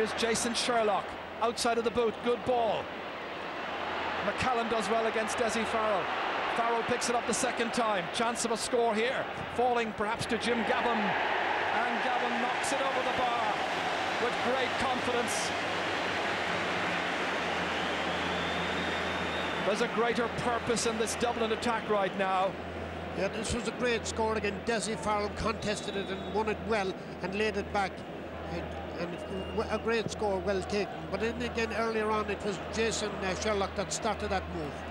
Here's Jason Sherlock, outside of the boot, good ball. McCallum does well against Dessie Farrell. Farrell picks it up the second time. Chance of a score here. Falling perhaps to Jim Gavin. And Gavin knocks it over the bar with great confidence. There's a greater purpose in this Dublin attack right now. Yeah, this was a great score again. Dessie Farrell contested it and won it well and laid it back. And a great score, well taken. But then again, earlier on, it was Jason Sherlock that started that move.